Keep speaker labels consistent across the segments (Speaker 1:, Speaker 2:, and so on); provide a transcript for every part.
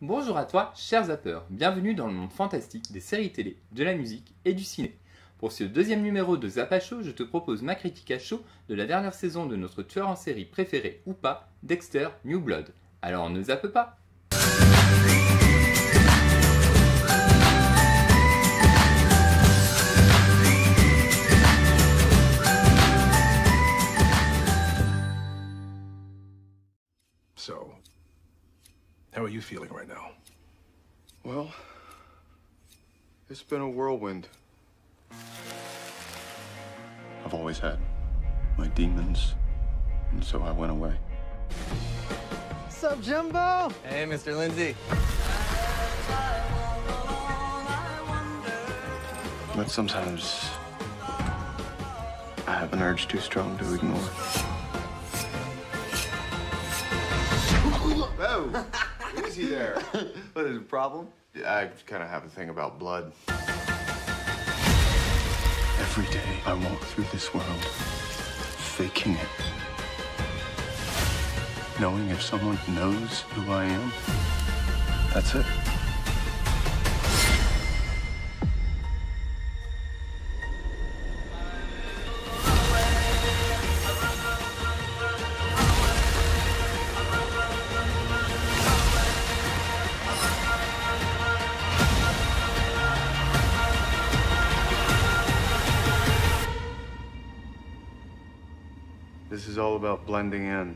Speaker 1: Bonjour à toi, cher zappeur, bienvenue dans le monde fantastique des séries télé, de la musique et du ciné. Pour ce deuxième numéro de Zappa Show, je te propose ma critique à chaud de la dernière saison de notre tueur en série préféré ou pas, Dexter New Blood. Alors ne zappe pas!
Speaker 2: So, how are you feeling right now?
Speaker 3: Well, it's been a whirlwind. I've always had my demons, and so I went away.
Speaker 4: What's up, Jumbo?
Speaker 5: Hey, Mr. Lindsay.
Speaker 3: But sometimes I have an urge too strong to ignore.
Speaker 6: Whoa! Easy there.
Speaker 3: What is the problem?
Speaker 6: I kind of have a thing about blood.
Speaker 3: Every day I walk through this world, faking it. Knowing if someone knows who I am, that's it. This is all about blending in.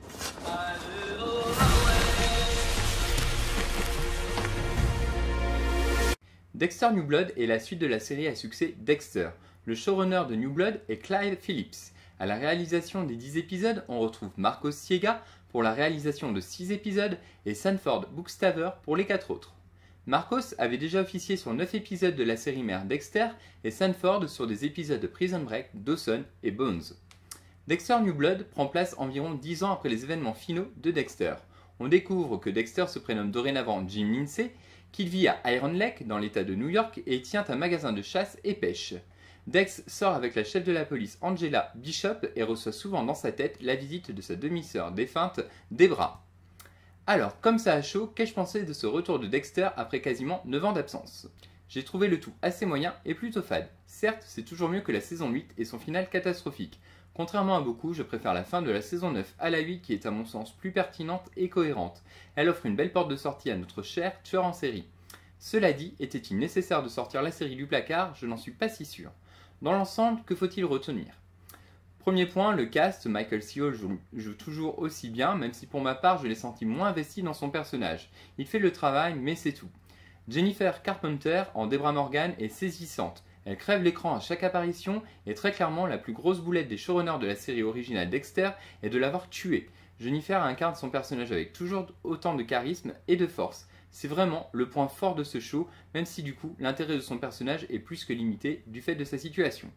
Speaker 1: Dexter New Blood est la suite de la série à succès Dexter. Le showrunner de New Blood est Clyde Phillips. À la réalisation des 10 épisodes, on retrouve Marcos Siega pour la réalisation de 6 épisodes et Sanford Bookstaver pour les 4 autres. Marcos avait déjà officié sur 9 épisodes de la série mère Dexter et Sanford sur des épisodes de Prison Break, Dawson et Bones. Dexter New Blood prend place environ 10 ans après les événements finaux de Dexter. On découvre que Dexter se prénomme dorénavant Jim Lindsay, qu'il vit à Iron Lake dans l'état de New York et tient un magasin de chasse et pêche. Dex sort avec la chef de la police Angela Bishop et reçoit souvent dans sa tête la visite de sa demi-sœur défunte Debra. Alors, comme ça à chaud, qu'ai-je pensé de ce retour de Dexter après quasiment 9 ans d'absence? J'ai trouvé le tout assez moyen et plutôt fade. Certes, c'est toujours mieux que la saison 8 et son final catastrophique. Contrairement à beaucoup, je préfère la fin de la saison 9 à la 8 qui est à mon sens plus pertinente et cohérente. Elle offre une belle porte de sortie à notre cher tueur en série. Cela dit, était-il nécessaire de sortir la série du placard? Je n'en suis pas si sûr. Dans l'ensemble, que faut-il retenir? Premier point, le cast, Michael C. Hall joue toujours aussi bien, même si pour ma part je l'ai senti moins investi dans son personnage. Il fait le travail, mais c'est tout. Jennifer Carpenter en Debra Morgan est saisissante. Elle crève l'écran à chaque apparition et très clairement la plus grosse boulette des showrunners de la série originale Dexter est de l'avoir tuée. Jennifer incarne son personnage avec toujours autant de charisme et de force. C'est vraiment le point fort de ce show, même si du coup l'intérêt de son personnage est plus que limité du fait de sa situation.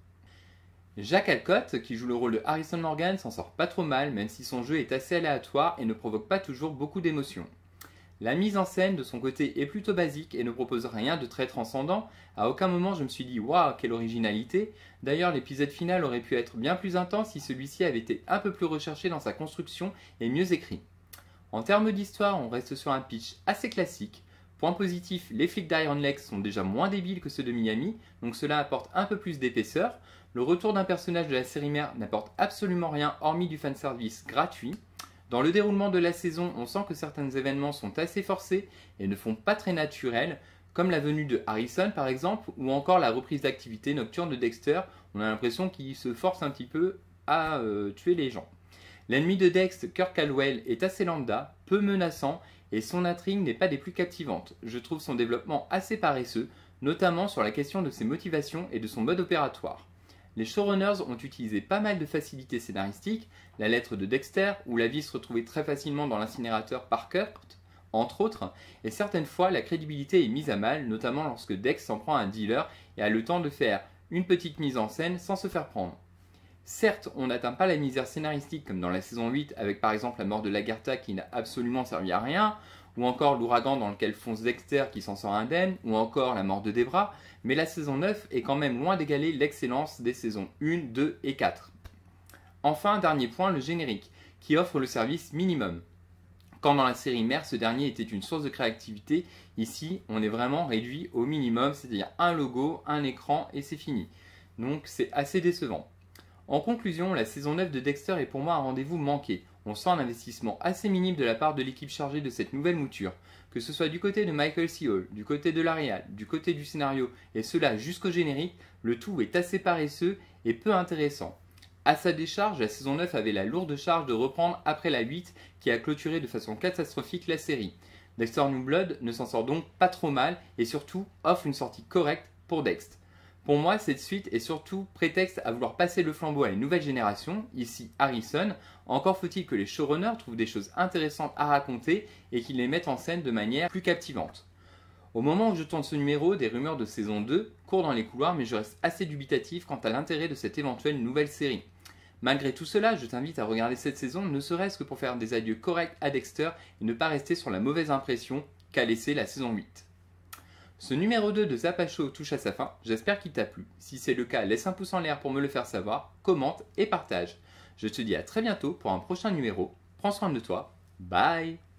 Speaker 1: Jack Alcott, qui joue le rôle de Harrison Morgan, s'en sort pas trop mal, même si son jeu est assez aléatoire et ne provoque pas toujours beaucoup d'émotions. La mise en scène de son côté est plutôt basique et ne propose rien de très transcendant. À aucun moment je me suis dit « Waouh, quelle originalité !» D'ailleurs, l'épisode final aurait pu être bien plus intense si celui-ci avait été un peu plus recherché dans sa construction et mieux écrit. En termes d'histoire, on reste sur un pitch assez classique. Point positif, les flics d'Iron Lake sont déjà moins débiles que ceux de Miami, donc cela apporte un peu plus d'épaisseur. Le retour d'un personnage de la série mère n'apporte absolument rien hormis du fanservice gratuit. Dans le déroulement de la saison, on sent que certains événements sont assez forcés et ne font pas très naturels, comme la venue de Harrison par exemple, ou encore la reprise d'activité nocturne de Dexter. On a l'impression qu'il se force un petit peu à tuer les gens. L'ennemi de Dex, Kirk Caldwell, est assez lambda, peu menaçant, et son intrigue n'est pas des plus captivantes. Je trouve son développement assez paresseux, notamment sur la question de ses motivations et de son mode opératoire. Les showrunners ont utilisé pas mal de facilités scénaristiques, la lettre de Dexter, où la vie se retrouvait très facilement dans l'incinérateur par Kurt, entre autres, et certaines fois la crédibilité est mise à mal, notamment lorsque Dex s'en prend à un dealer et a le temps de faire une petite mise en scène sans se faire prendre. Certes, on n'atteint pas la misère scénaristique comme dans la saison 8 avec par exemple la mort de Lagartha qui n'a absolument servi à rien, ou encore l'ouragan dans lequel fonce Dexter qui s'en sort indemne, ou encore la mort de Debra, mais la saison 9 est quand même loin d'égaler l'excellence des saisons 1, 2 et 4. Enfin, dernier point, le générique, qui offre le service minimum. Quand dans la série mère, ce dernier était une source de créativité, ici, on est vraiment réduit au minimum, c'est-à-dire un logo, un écran et c'est fini. Donc c'est assez décevant. En conclusion, la saison 9 de Dexter est pour moi un rendez-vous manqué. On sent un investissement assez minime de la part de l'équipe chargée de cette nouvelle mouture. Que ce soit du côté de Michael C. Hall, du côté de la réal, du côté du scénario, et cela jusqu'au générique, le tout est assez paresseux et peu intéressant. À sa décharge, la saison 9 avait la lourde charge de reprendre après la 8 qui a clôturé de façon catastrophique la série. Dexter New Blood ne s'en sort donc pas trop mal et surtout offre une sortie correcte pour Dex. Pour moi, cette suite est surtout prétexte à vouloir passer le flambeau à une nouvelle génération, ici Harrison. Encore faut-il que les showrunners trouvent des choses intéressantes à raconter et qu'ils les mettent en scène de manière plus captivante. Au moment où je tourne ce numéro, des rumeurs de saison 2 courent dans les couloirs, mais je reste assez dubitatif quant à l'intérêt de cette éventuelle nouvelle série. Malgré tout cela, je t'invite à regarder cette saison, ne serait-ce que pour faire des adieux corrects à Dexter et ne pas rester sur la mauvaise impression qu'a laissé la saison 8. Ce numéro 2 de Zapacho touche à sa fin, j'espère qu'il t'a plu. Si c'est le cas, laisse un pouce en l'air pour me le faire savoir, commente et partage. Je te dis à très bientôt pour un prochain numéro. Prends soin de toi, bye!